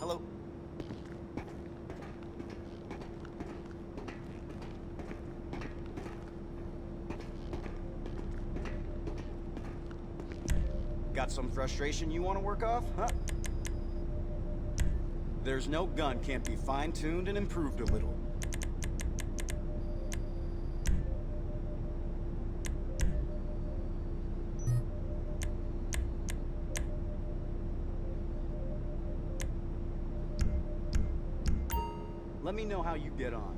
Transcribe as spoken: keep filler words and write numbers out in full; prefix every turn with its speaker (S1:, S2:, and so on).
S1: Hello. Got some frustration you want to work off, huh? There's no gun can't be fine-tuned and improved a little. Let me know how you get on.